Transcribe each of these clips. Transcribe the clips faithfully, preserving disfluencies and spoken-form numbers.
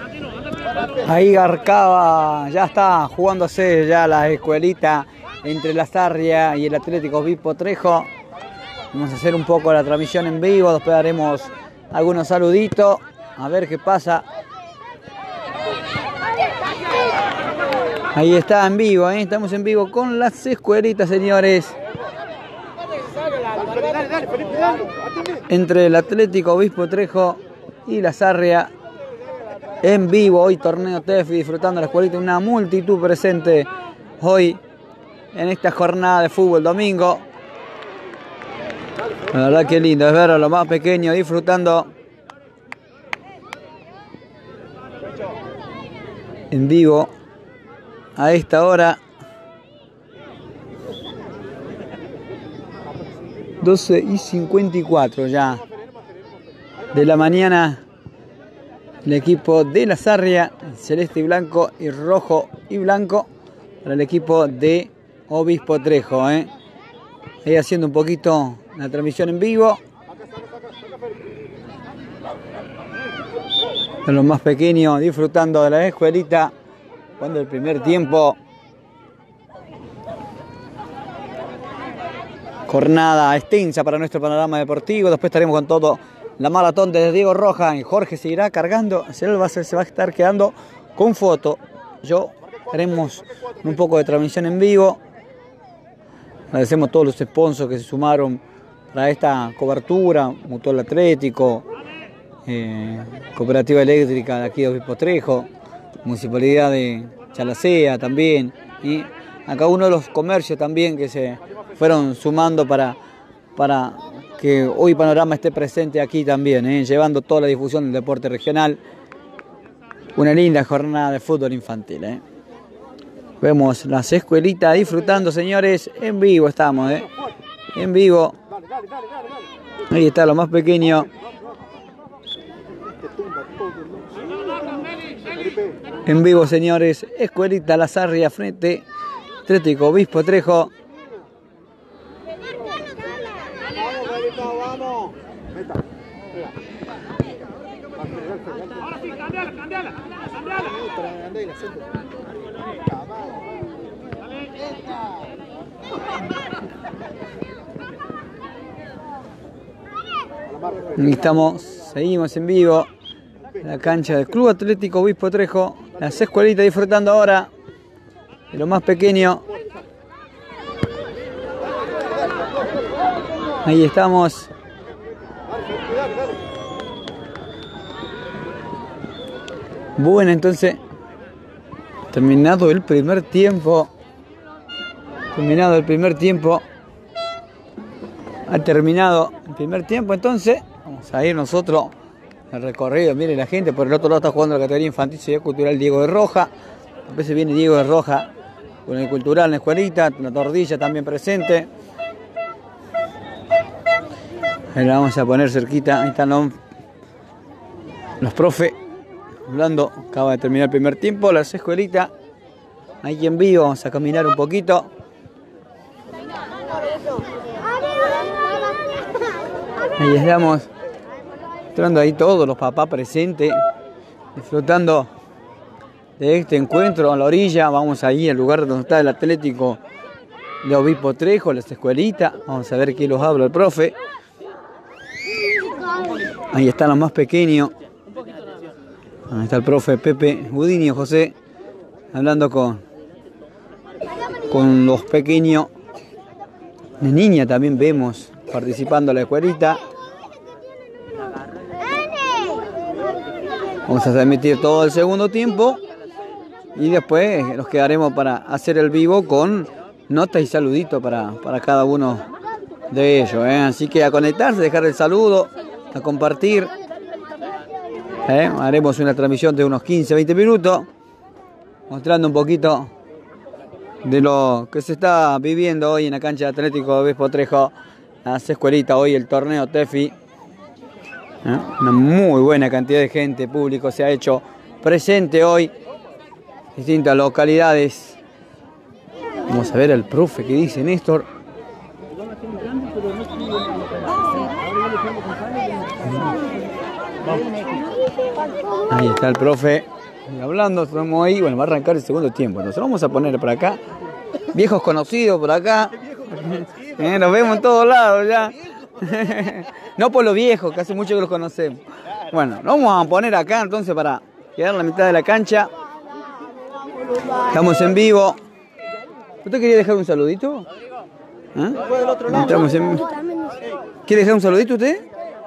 Ahí Garcaba, ya está jugándose ya la escuelita entre la Sarria y el Atlético Obispo Trejo. Vamos a hacer un poco la transmisión en vivo, después haremos algunos saluditos, a ver qué pasa. Ahí está en vivo, ¿eh? Estamos en vivo con las escuelitas, señores. Entre el Atlético Obispo Trejo y la Sarria. En vivo, hoy torneo Tefi, disfrutando la escuelita, una multitud presente hoy en esta jornada de fútbol domingo. La verdad que lindo es ver a los más pequeños disfrutando en vivo a esta hora. doce y cincuenta y cuatro ya de la mañana. El equipo de la Sarria, celeste y blanco y rojo y blanco, para el equipo de Obispo Trejo. ¿eh? Ahí haciendo un poquito la transmisión en vivo. A los más pequeños disfrutando de la escuelita, cuando el primer tiempo. Jornada extensa para nuestro panorama deportivo. Después estaremos con todo. La maratón de Diego Roja y Jorge seguirá cargando. Se va a, se va a estar quedando con foto. Yo haremos un poco de transmisión en vivo. Agradecemos a todos los sponsors que se sumaron para esta cobertura. Mutual Atlético, eh, Cooperativa Eléctrica de aquí de Obispo Trejo, Municipalidad de Chalacea también. Y a cada uno de los comercios también que se fueron sumando para... para que hoy Panorama esté presente aquí también, ¿eh? llevando toda la difusión del deporte regional. Una linda jornada de fútbol infantil. ¿eh? Vemos las escuelitas disfrutando, señores, en vivo estamos, ¿eh? en vivo. Ahí está lo más pequeño. En vivo, señores, escuelita La Sarria frente Atlético Obispo Trejo. Ahí estamos, seguimos en vivo en la cancha del Club Atlético Obispo Trejo. Las escuelitas disfrutando ahora de lo más pequeño. Ahí estamos. Bueno, entonces, terminado el primer tiempo. Terminado el primer tiempo. Ha terminado el primer tiempo, entonces vamos a ir nosotros al recorrido. Miren la gente, por el otro lado está jugando la categoría infantil y cultural Diego de Roja. A veces viene Diego de Roja con el cultural en la escuelita, la tordilla también presente. Ahí la vamos a poner cerquita, ahí están los, los profes hablando. Acaba de terminar el primer tiempo, las escuelitas. Ahí en vivo, vamos a caminar un poquito. Ahí estamos, entrando ahí todos los papás presentes, disfrutando de este encuentro a la orilla. Vamos ahí al lugar donde está el Atlético de Obispo Trejo, las escuelitas. Vamos a ver qué los habla el profe. Ahí están los más pequeños. Ahí está el profe Pepe Gudinio José, hablando con, con los pequeños. De niña también vemos participando en la escuelita. Vamos a transmitir todo el segundo tiempo y después nos quedaremos para hacer el vivo con notas y saluditos para, para cada uno de ellos. ¿eh? Así que a conectarse, dejar el saludo, a compartir. ¿eh? Haremos una transmisión de unos quince a veinte minutos, mostrando un poquito de lo que se está viviendo hoy en la cancha de Atlético de Obispo Trejo. Las escuelitas, hoy el torneo Tefi. ¿Eh? Una muy buena cantidad de gente, público se ha hecho presente hoy. Distintas localidades. Vamos a ver al profe que dice Néstor. Ahí está el profe. Y hablando, estamos ahí, bueno, va a arrancar el segundo tiempo. Entonces vamos a poner por acá, viejos conocidos por acá. Eh, nos vemos en todos lados ya. No por los viejos, que hace mucho que los conocemos. Bueno, nos vamos a poner acá entonces para quedar en la mitad de la cancha. Estamos en vivo. ¿Usted quería dejar un saludito? ¿Ah? Estamos en... ¿Quiere dejar un saludito usted?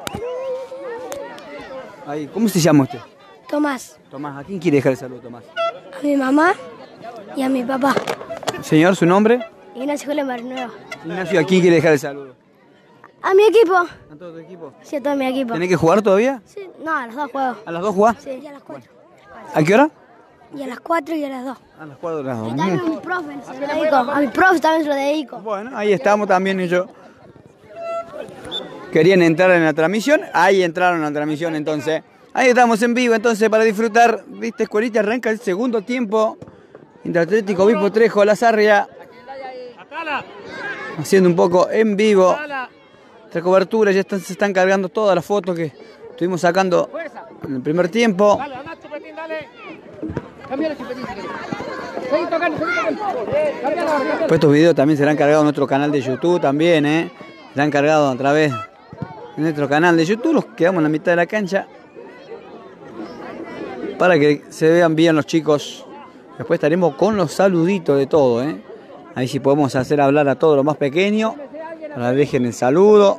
Ahí, ¿cómo se llama usted? Tomás. Tomás, ¿a quién quiere dejar el saludo, Tomás? A mi mamá y a mi papá. Señor, ¿su nombre? Ignacio Julián Barnueva. Ignacio, ¿a quién quiere dejar el saludo? A mi equipo. ¿A todo tu equipo? Sí, a todo mi equipo. ¿Tenés que jugar todavía? Sí, no, a los dos juegos. ¿A las dos jugás? Sí, y a las cuatro. ¿A qué hora? Y a las cuatro y a las dos. A las cuatro de las dos. Y también a mi profe se lo dedico. A mi profe también se lo dedico. Bueno, ahí estamos también ellos. Querían entrar en la transmisión, ahí entraron en la transmisión entonces. Ahí estamos en vivo entonces para disfrutar. Viste, Escuelita, arranca el segundo tiempo. Interatlético Obispo Trejo, Lasarria. Haciendo un poco en vivo. Esta cobertura, ya están, se están cargando todas las fotos que estuvimos sacando en el primer tiempo. Pues estos videos también serán cargados en nuestro canal de YouTube también, ¿eh? Serán cargados a través de nuestro canal de YouTube. Los quedamos en la mitad de la cancha para que se vean bien los chicos. Después estaremos con los saluditos de todo, ¿eh? Ahí sí podemos hacer hablar a todos los más pequeños. Ahora dejen el saludo.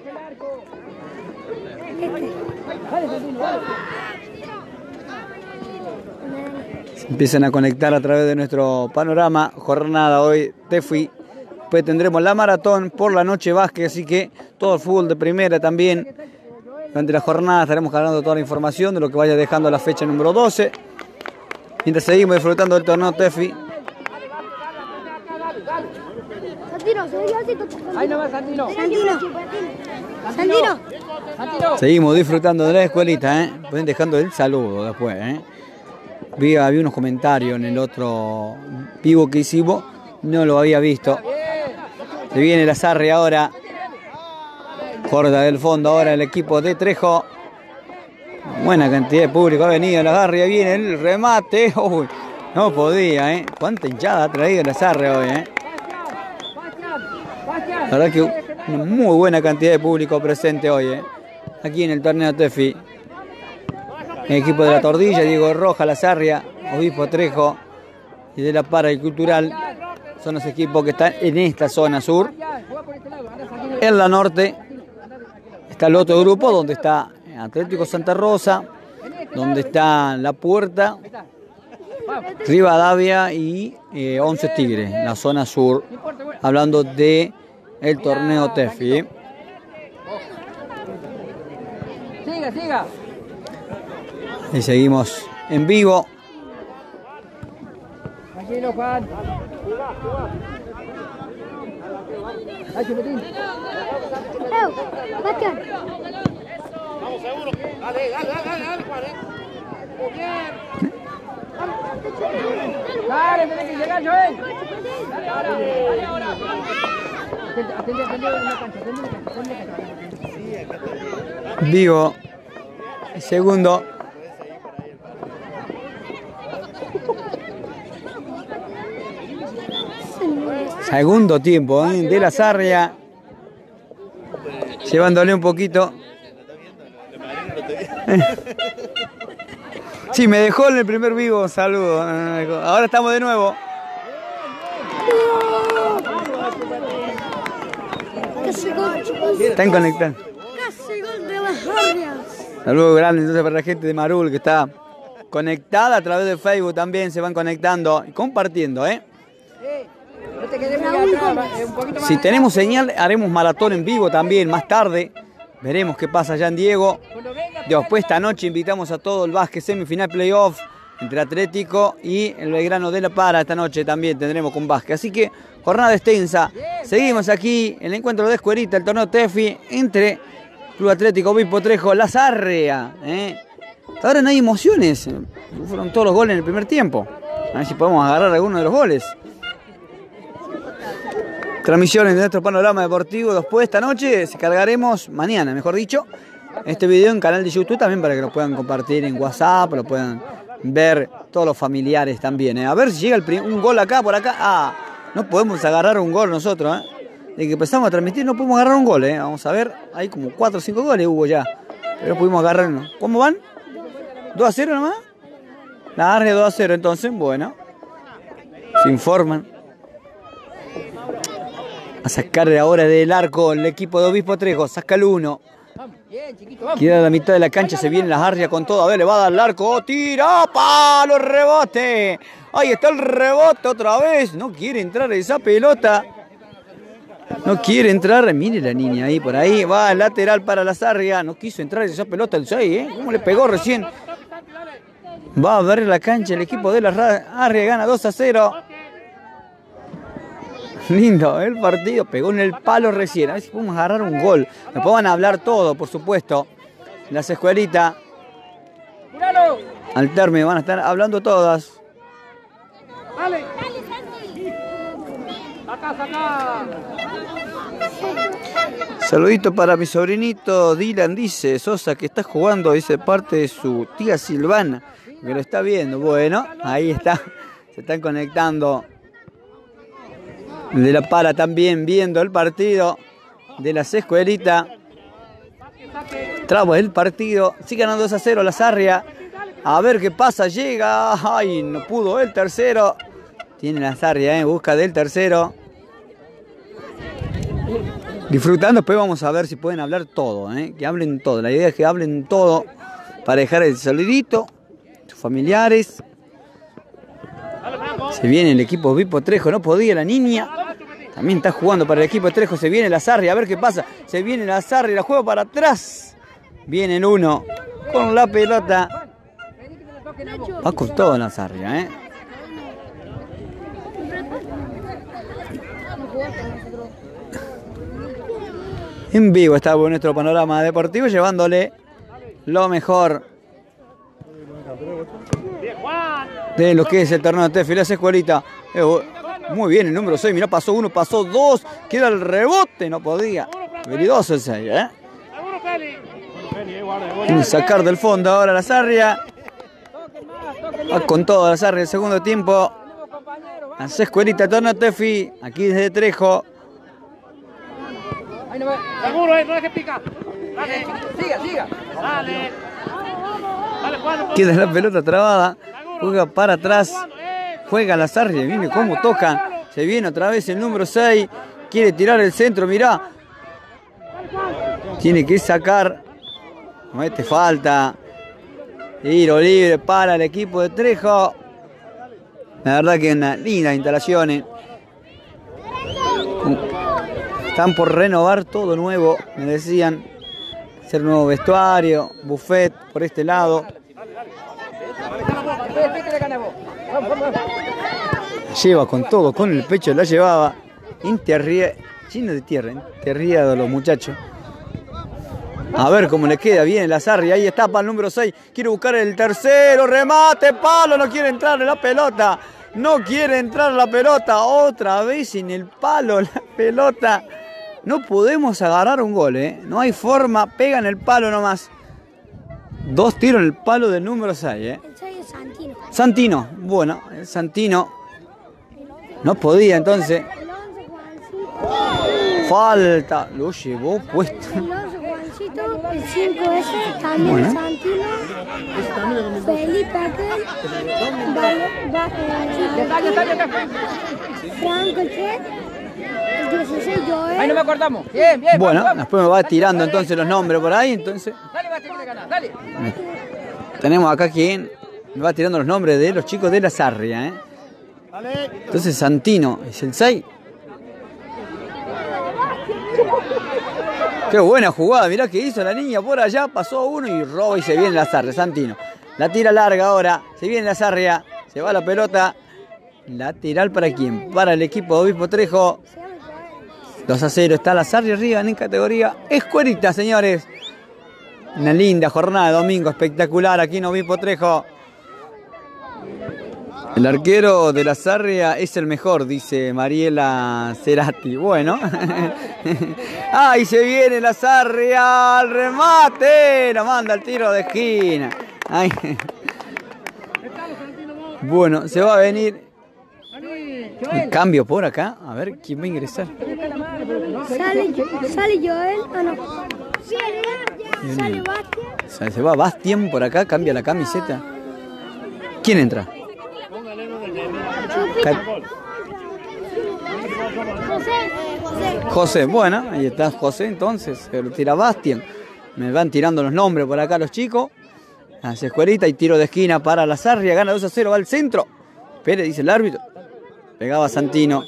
Se empiezan a conectar a través de nuestro panorama. Jornada hoy, Tefi. Después tendremos la maratón por la noche básquet, así que todo el fútbol de primera también. Durante la jornada estaremos cargando toda la información de lo que vaya dejando la fecha número doce. Mientras seguimos disfrutando del torneo Tefi. Santino, ahí nomás, Santino. Santino. Santino. Seguimos disfrutando de la escuelita, ¿eh? Pueden dejando el saludo después, ¿eh? Vi, había unos comentarios en el otro vivo que hicimos, no lo había visto. Se viene la Sarri ahora. Corta del fondo ahora el equipo de Trejo. Buena cantidad de público ha venido la Sarri, viene el remate. Uy, no podía, ¿eh? Cuánta hinchada ha traído la Sarri hoy, ¿eh? La verdad que una muy buena cantidad de público presente hoy, ¿eh? Aquí en el torneo Tefi. El equipo de la Tordilla, Diego Roja, Lasarria, Obispo Trejo y de la Para y Cultural son los equipos que están en esta zona sur. En la norte está el otro grupo donde está Atlético Santa Rosa, donde está La Puerta, Rivadavia y eh, Once Tigres, la zona sur, hablando de el torneo Tefi. ¿eh? Siga, siga. Y seguimos en vivo. Tranquilo, Juan. Ay, Chupetín. Vamos, seguro. Dale, dale, dale, dale, Juan. Muy bien. Dale, tenés que llegar, Joel. Dale ahora, dale ahora. Atende, atende, atende la cancha, atende la cancha, atende la cancha. Vivo. Segundo. Segundo tiempo, ¿eh? De la Sarria. Llevándole un poquito. Sí, me dejó en el primer vivo. Saludos. Ahora estamos de nuevo. Están conectando. Casi gol de las Sarrias. Saludos grandes entonces para la gente de Marul que está conectada a través de Facebook también. Se van conectando y compartiendo, ¿eh? No te quedes muy atrás, un poquito más. Si tenemos señal, haremos maratón en vivo también más tarde. Veremos qué pasa allá en Diego. Después esta noche invitamos a todo el básquet semifinal playoff entre Atlético y el Belgrano de la Para. Esta noche también tendremos con básquet. Así que jornada extensa. Seguimos aquí en el encuentro de Escuelita, el torneo Tefi entre Club Atlético Obispo Trejo, Lasarria. ¿eh? Hasta ahora no hay emociones. Fueron todos los goles en el primer tiempo. A ver si podemos agarrar alguno de los goles. Transmisiones de nuestro panorama deportivo. Después esta noche se cargaremos, mañana mejor dicho, este video en canal de YouTube también para que lo puedan compartir en WhatsApp, lo puedan ver todos los familiares también. ¿eh? A ver si llega el un gol acá, por acá. Ah, no podemos agarrar un gol nosotros. ¿eh? Desde que empezamos a transmitir no podemos agarrar un gol. ¿eh? Vamos a ver, hay como cuatro o cinco goles hubo ya. Pero pudimos agarrar uno. ¿Cómo van? ¿dos a cero nomás? La Arria dos a cero entonces, bueno. Se informan. A sacar ahora del arco el equipo de Obispo Trejo. Saca el uno. Queda a la mitad de la cancha. Se viene la Arria con todo. A ver, le va a dar el arco. Oh, tira. ¡Palo! Rebote. Ahí está el rebote otra vez. No quiere entrar esa pelota. No quiere entrar. Mire la niña ahí por ahí. Va lateral para la Arria. No quiso entrar esa pelota el seis. ¿eh? ¿Cómo le pegó recién? Va a ver la cancha. El equipo de la Arria gana dos a cero. Lindo el partido, pegó en el palo recién. A ver si podemos agarrar un gol. Después van a hablar todo, por supuesto. Las escuelitas. Al término van a estar hablando todas. Dale. Saca, saca. Saludito para mi sobrinito Dylan, dice Sosa, que está jugando, dice parte de su tía Silvana, que lo está viendo. Bueno, ahí está. Se están conectando. De la Pala también viendo el partido de las escuelitas. Trabo el partido. Sigue ganando dos a cero la Arria. A ver qué pasa. Llega. Ay, no pudo el tercero. Tiene la Arria en busca del tercero. Disfrutando. Después vamos a ver si pueden hablar todo. ¿eh? Que hablen todo. La idea es que hablen todo. Para dejar el saludito. Sus familiares. Se viene el equipo Obispo Trejo. No podía la niña. También está jugando para el equipo de Trejo. Se viene la Arria. A ver qué pasa. Se viene la Arria. La juega para atrás. Viene el uno. Con la pelota. Va con todo la Arria, ¿eh? En vivo está nuestro panorama deportivo. Llevándole lo mejor de lo que es el torneo de Tefi. La escuelita. Muy bien el número seis. Mirá, pasó uno, pasó dos. Queda el rebote. No podía. Veridoso el seis, ¿eh? Tiene que sacar del fondo ahora la Arria. Va con todo la Arria el segundo tiempo. La escuelita torneo Tefi. Aquí desde Trejo. Seguro, eh, no dejes picar. Dale. Siga, siga. Dale. Dale, Juan. Queda la pelota trabada. Juega para atrás. Juega la Arria. Viene cómo toca. Se viene otra vez el número seis. Quiere tirar el centro. Mirá. Tiene que sacar. No este falta. Tiro libre para el equipo de Trejo. La verdad que una linda instalaciones. Están por renovar todo nuevo. Me decían. Hacer nuevo vestuario. Buffet por este lado. Lleva con todo, con el pecho la llevaba. Interría, lleno de tierra, enterriado los muchachos. A ver cómo le queda bien la Arria. Ahí está para el número seis. Quiere buscar el tercero. Remate, palo. No quiere entrar en la pelota. No quiere entrar la pelota. Otra vez en el palo la pelota. No podemos agarrar un gol, ¿eh? No hay forma. Pega en el palo nomás. Dos tiros en el palo del número seis, ¿eh? El seis es Santino. Santino. Bueno, el Santino no podía entonces. El once Juancito. Falta. Lo llevó puesto. El once Juancito. El cinco ese también Bueno. Santino. Felipe aquel. Vale, va, eh, Franco el tres. El dieciséis Joel. Ahí no me acordamos. Bien, bien. Bueno, vamos, después me va tirando entonces los nombres por ahí. Entonces vamos. Dale, Basti, que ganar, dale. tenemos acá quien me va tirando los nombres de los chicos de la Arria, ¿eh? Entonces Santino es el seis. Qué buena jugada, mirá que hizo la niña por allá, pasó uno y roba y se viene la Arria, Santino. La tira larga ahora, se viene la Arria, se va la pelota. Lateral para quién, para el equipo de Obispo Trejo. dos a cero, está la Arria arriba en categoría escuelita, señores. Una linda jornada de domingo, espectacular aquí en Obispo Trejo. El arquero de la Arria es el mejor, dice Mariela Cerati. Bueno. ¡Ay, se viene la Arria! ¡Al remate! La manda el tiro de esquina. Ay. Bueno, se va a venir el cambio por acá. A ver, ¿quién va a ingresar? Sale, sale Joel. Ah, no. Sale, sale Bastian. Se va Bastian por acá, cambia la camiseta. ¿Quién entra? Ca- José. José. José, bueno, ahí está José entonces. Se lo tira Bastian. Me van tirando los nombres por acá los chicos. Hace escuelita y tiro de esquina para la Sarria. Gana dos a cero, va al centro. Pérez, dice el árbitro. Pegaba Santino.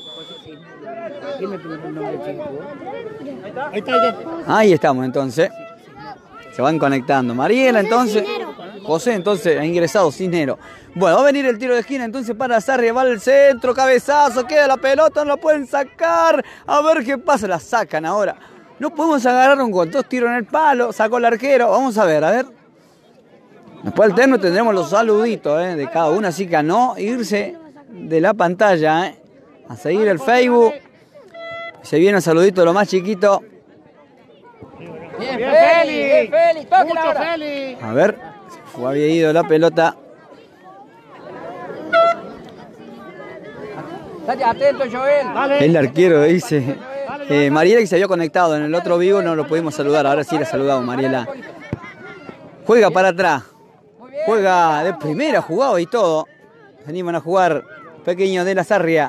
Ahí está, ahí está. Ahí estamos entonces. Se van conectando. Mariela entonces. José entonces ha ingresado Cisnero. Bueno, va a venir el tiro de esquina entonces para Sarria. Va al centro, cabezazo, queda la pelota, no la pueden sacar. A ver qué pasa, la sacan ahora. No podemos agarrar un gol. Dos tiros en el palo, sacó el arquero. Vamos a ver, a ver. Después del terno tendremos los saluditos eh, de cada uno, así que a no irse de la pantalla. Eh. A seguir el Facebook. Se viene el saludito de lo más chiquito. Bien, Feli, bien, Feli, toque Mucho ahora. Feli. A ver, se fue, había ido la pelota. Estate atento, Joel. Dale. El arquero dice. Eh, Mariela que se había conectado en el otro vivo, no lo pudimos saludar. Ahora sí la saludamos, Mariela. Juega para atrás. Juega de primera, jugado y todo. Se animan a jugar pequeños de la Sarria.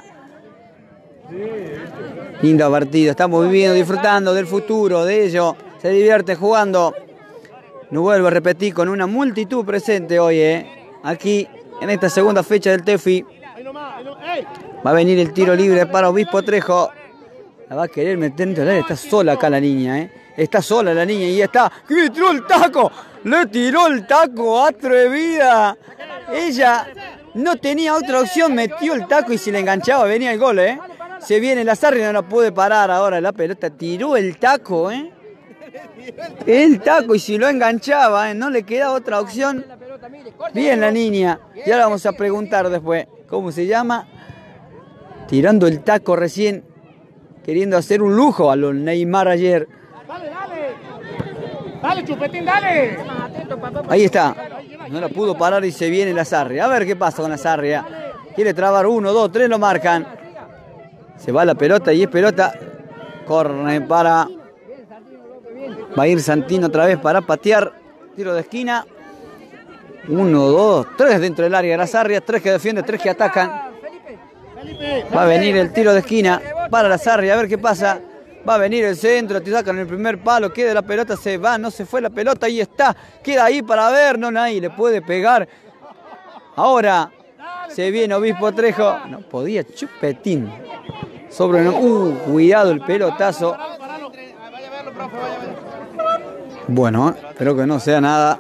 Lindo partido, estamos viviendo, disfrutando del futuro de ellos. Se divierte jugando. No vuelvo a repetir, con una multitud presente hoy, eh. Aquí, en esta segunda fecha del Tefi. Ahí nomás, ahí nomás. ¡Ey! Va a venir el tiro libre para Obispo Trejo. La va a querer meter dentro del área. Está sola acá la niña, ¿eh? Está sola la niña y está. ¡Que le tiró el taco! ¡Le tiró el taco! ¡Atrevida! Ella no tenía otra opción. Metió el taco y si le enganchaba venía el gol, ¿eh? Se viene la Sarria, no la puede parar ahora la pelota. Tiró el taco, ¿eh? El taco y si lo enganchaba, ¿eh? No le queda otra opción. Bien la niña. Y ahora vamos a preguntar después. ¿Cómo se llama? Tirando el taco recién. Queriendo hacer un lujo a los Neymar ayer. Dale, dale. Dale, Chupetín, dale. Ahí está. No la pudo parar y se viene la Sarria. A ver qué pasa con la Sarria. Quiere trabar uno, dos, tres, lo marcan. Se va la pelota y es pelota. Corre para... Va a ir Santino otra vez para patear. Tiro de esquina. Uno, dos, tres dentro del área de la Sarria. Tres que defienden, tres que atacan. Va a venir el tiro de esquina para la Sarria. A ver qué pasa. Va a venir el centro, te sacan el primer palo, queda la pelota, se va, no se fue la pelota, ahí está, queda ahí para ver, no nadie le puede pegar. Ahora se viene Obispo Trejo, no podía, Chupetín. Sobre no, uh, cuidado el pelotazo. Bueno, espero que no sea nada.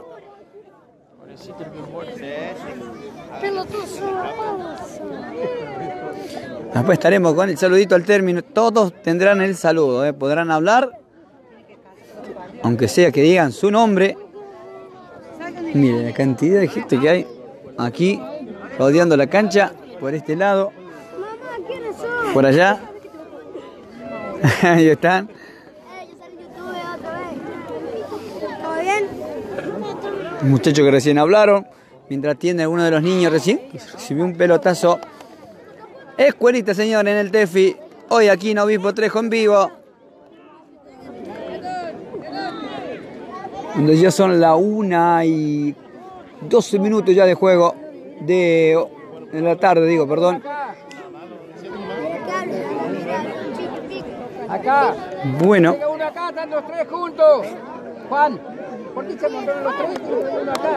Después estaremos con el saludito al término. Todos tendrán el saludo, ¿eh? Podrán hablar, aunque sea que digan su nombre. Miren la cantidad de gente que hay aquí, rodeando la cancha, por este lado, por allá. Ahí están. ¿Todo bien? Muchachos que recién hablaron, mientras atiende a uno de los niños recién, recibió un pelotazo. Escuelita, señor, en el Tefi. Hoy aquí en Obispo Trejo en vivo. Donde ya son la una y doce minutos ya de juego. De, en la tarde, digo, perdón. Acá. Bueno. Llega uno acá, están los tres juntos. Juan, ¿por qué se montaron los tres? Uno acá.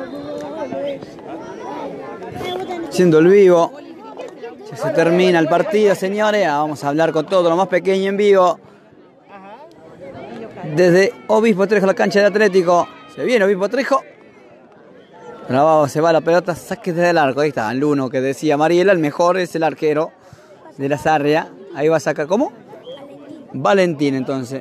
Siendo el vivo. Ya se termina el partido, señores. Vamos a hablar con todo lo más pequeño en vivo. Desde Obispo Trejo, la cancha de Atlético. Se viene Obispo Trejo. Bravo, se va la pelota, saque desde el arco. Ahí está, el uno que decía Mariela, el mejor es el arquero de la Sarria. Ahí va a sacar, ¿cómo? Valentín, entonces.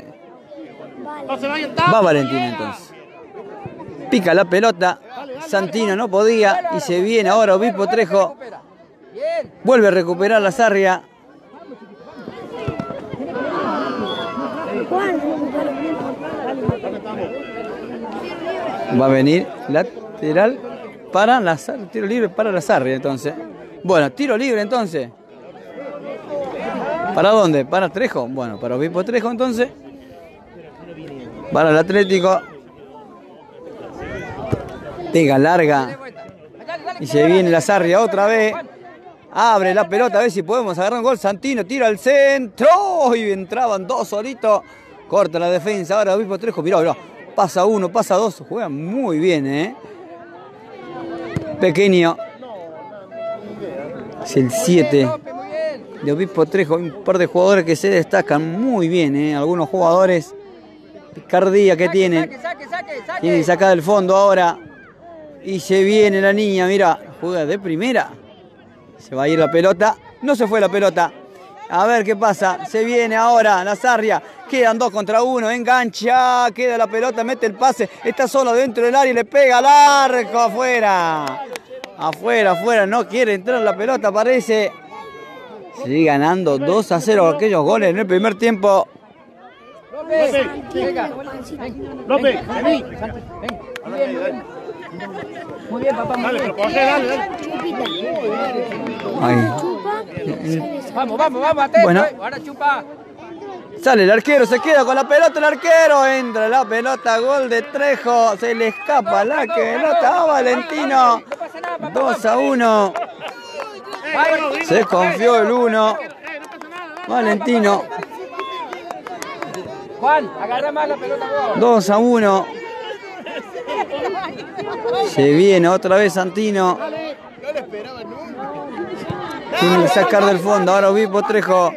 Va Valentín, entonces. Pica la pelota. Santino no podía y se viene ahora Obispo Trejo. Vuelve a recuperar la Sarria. Va a venir lateral para la tiro libre para la Sarria entonces. Bueno, tiro libre entonces. ¿Para dónde? ¿Para Trejo? Bueno, para Obispo Trejo entonces. Para el Atlético. Pega larga. Y se viene la Sarria otra vez. Abre la pelota, a ver si podemos agarrar un gol. Santino tira al centro. Y entraban dos solitos. Corta la defensa. Ahora Obispo Trejo. Mirá, mirá. Pasa uno, pasa dos. Juega muy bien, ¿eh? Pequeño. Es el siete de Obispo Trejo. Un par de jugadores que se destacan muy bien, ¿eh? Algunos jugadores. Picardía que tienen. Tienen sacada del fondo ahora. Y se viene la niña, mira. Juega de primera. Se va a ir la pelota. No se fue la pelota. A ver qué pasa. Se viene ahora la Sarria. Quedan dos contra uno. Engancha. Queda la pelota. Mete el pase. Está solo dentro del área y le pega al arco. Afuera. Afuera, afuera. No quiere entrar la pelota, parece. Sigue ganando dos a cero aquellos goles en el primer tiempo. López, López, vení. Muy bien, papá. Dale, pero coge, dale, dale. Ahí. Vamos, vamos, vamos, atento. Bueno. Ahora chupa. Sale el arquero, se queda con la pelota el arquero. Entra la pelota, gol de Trejo. Se le escapa la pelota a Valentino. dos a uno. Se confió el uno. Valentino. Juan, agarra más la pelota vos. dos a uno. Se viene otra vez Santino. Tiene que sacar del fondo. Ahora Obispo Trejo.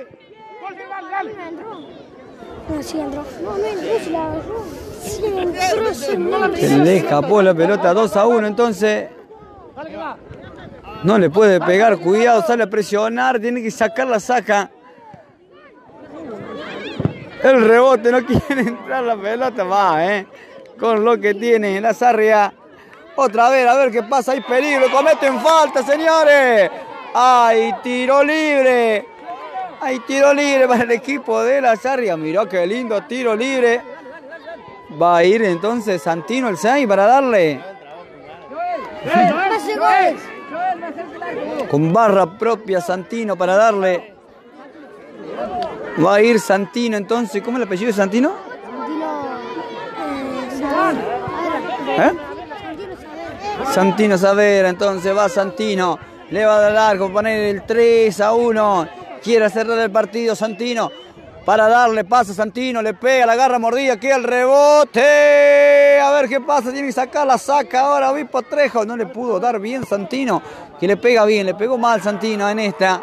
No, sí entró. No, no entró, se la agarró. Sí entró, se no. Se le escapó la pelota. dos a uno entonces. No le puede pegar. Cuidado, sale a presionar. Tiene que sacar la saca. El rebote, no quiere entrar la pelota. Va, eh. Con lo que tiene la Sarria. Otra vez, a ver qué pasa. Hay peligro. Cometen falta, señores. Hay tiro libre. Hay tiro libre para el equipo de la Sarria. Mirá qué lindo tiro libre. Va a ir entonces Santino el seis para darle. Con barra propia Santino para darle. Va a ir Santino entonces. ¿Cómo es el apellido de Santino? ¿Eh? Santino Savera, entonces va Santino. Le va a dar largo, poner el tres a uno. Quiere cerrar el partido Santino. Para darle, pasa Santino, le pega, la agarra mordida, queda el rebote. A ver qué pasa, tiene que sacar la saca ahora Obispo Trejo. No le pudo dar bien Santino, que le pega bien, le pegó mal Santino en esta.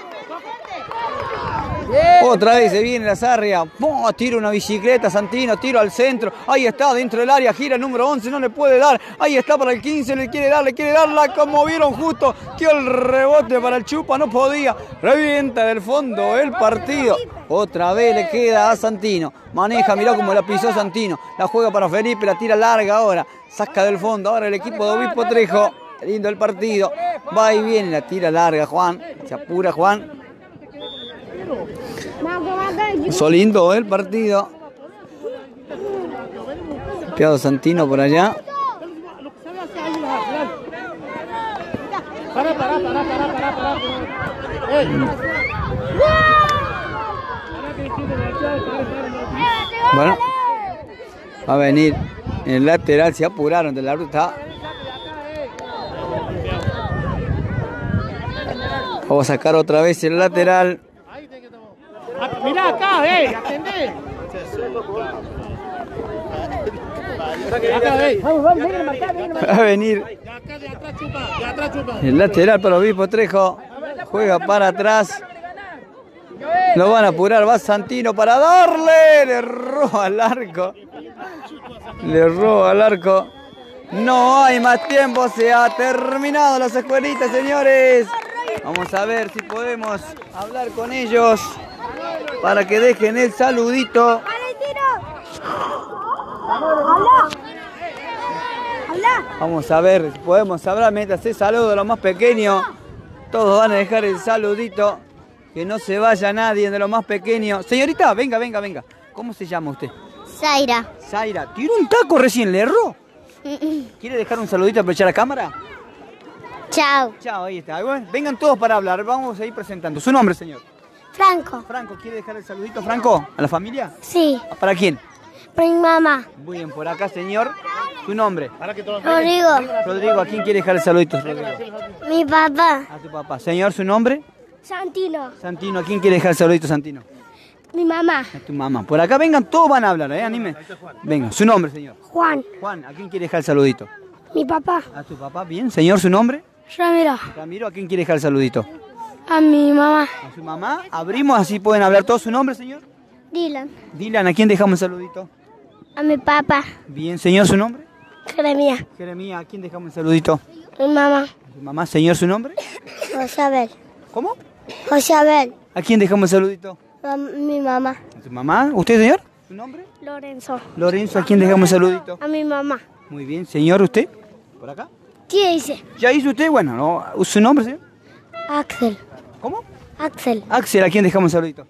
Otra vez se viene la Sarria. ¡Pum! Tira una bicicleta Santino, tiro al centro. Ahí está, dentro del área, gira el número once, no le puede dar. Ahí está para el quince, le quiere dar, le quiere darla como vieron justo. Dio el rebote para el Chupa, no podía. Revienta del fondo el partido. Otra vez le queda a Santino. Maneja, mirá cómo la pisó Santino. La juega para Felipe, la tira larga ahora. Saca del fondo ahora el equipo de Obispo Trejo. Lindo el partido. Va y viene, la tira larga Juan. Se apura Juan. Hizo lindo el partido. Piado Santino por allá. Para, para, para, para, para, para. Bueno, va a venir el lateral, se apuraron de la ruta. Vamos a sacar otra vez el lateral. Mirá acá, eh, atendé. Acá, eh. Va a venir el lateral para Obispo Trejo. Juega para atrás. Lo van a apurar, va Santino para darle. Le roba al arco. Le roba al arco. No hay más tiempo, se ha terminado las escuelitas, señores. Vamos a ver si podemos hablar con ellos para que dejen el saludito. Vamos a ver si podemos hablar mientras se saluda a los más pequeños. Todos van a dejar el saludito. Que no se vaya nadie de los más pequeños. Señorita, venga, venga, venga. ¿Cómo se llama usted? Zaira. Zaira. Tiró un taco recién, ¿le erró? ¿Quiere dejar un saludito a aprovechar la cámara? Chao. Chao, ahí está. Bueno, vengan todos para hablar, vamos a ir presentando. ¿Su nombre, señor? Franco. Franco, ¿quiere dejar el saludito, Franco? ¿A la familia? Sí. ¿Para quién? Para mi mamá. Muy bien, por acá, señor. ¿Tu nombre? Rodrigo. Rodrigo, ¿a quién quiere dejar el saludito, Rodrigo? Mi papá. A tu papá. Señor, ¿su nombre? Santino. Santino, ¿a quién quiere dejar el saludito, Santino? Mi mamá. A tu mamá. Por acá vengan, todos van a hablar, ¿eh? Anime. Venga, ¿su nombre, señor? Juan. Juan, ¿a quién quiere dejar el saludito? Mi papá. A tu papá, bien. Señor, ¿su nombre? Ramiro. Ramiro, ¿a quién quiere dejar el saludito? A mi mamá. A su mamá. Abrimos, así pueden hablar todos. ¿Su nombre, señor? Dylan. Dylan, ¿a quién dejamos el saludito? A mi papá. Bien, señor, ¿su nombre? Jeremías. Jeremías, ¿a quién dejamos el saludito? Mi mamá. A su mamá, señor, ¿su nombre? José Abel. ¿Cómo? José Abel. ¿A quién dejamos el saludito? A mi mamá. ¿A tu mamá? ¿Usted, señor? ¿Su nombre? Lorenzo. Lorenzo, ¿a quién dejamos el saludito? A mi mamá. Muy bien, señor, ¿usted? ¿Por acá? ¿Qué dice? ¿Ya hizo usted? Bueno, no. ¿Su nombre, señor? Axel. ¿Cómo? Axel. Axel, ¿a quién dejamos el saludito?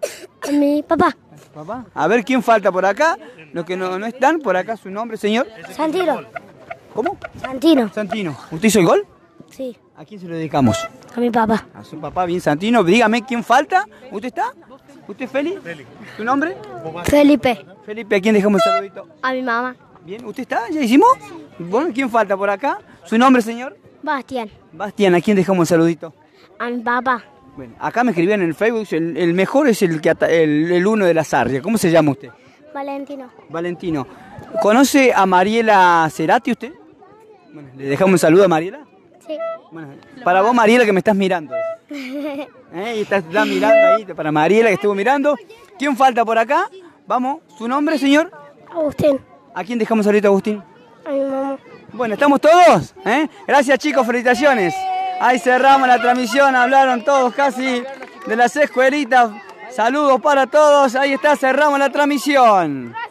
A mi papá. Papá. A ver, ¿quién falta por acá? Los que no, no están, por acá, ¿su nombre, señor? Santino. ¿Cómo? Santino. Santino. ¿Usted hizo el gol? Sí. ¿A quién se lo dedicamos? A mi papá. A su papá, bien, Santino. Dígame, ¿quién falta? ¿Usted está? ¿Usted es Feli? ¿Tu nombre? Felipe. Felipe, ¿a quién dejamos el saludito? A mi mamá. Bien, ¿usted está? ¿Ya hicimos? Bueno, ¿quién falta por acá? ¿Su nombre, señor? Bastián. Bastián, ¿a quién dejamos el saludito? A mi papá. Bueno, acá me escribían en el Facebook, el, el mejor es el que ata- el, el uno de la Sarria. ¿Cómo se llama usted? Valentino. Valentino. ¿Conoce a Mariela Cerati usted? Bueno, ¿le dejamos un saludo a Mariela? Sí. Bueno, para vos, Mariela, que me estás mirando. ¿Eh? Y estás, estás mirando ahí, para Mariela que estuvo mirando. ¿Quién falta por acá? Vamos, ¿su nombre, señor? Agustín. ¿A quién dejamos ahorita, Agustín? A mi mamá. Bueno, ¿estamos todos? ¿Eh? Gracias, chicos, felicitaciones. Ahí cerramos la transmisión, hablaron todos casi de las escuelitas. Saludos para todos, ahí está, cerramos la transmisión.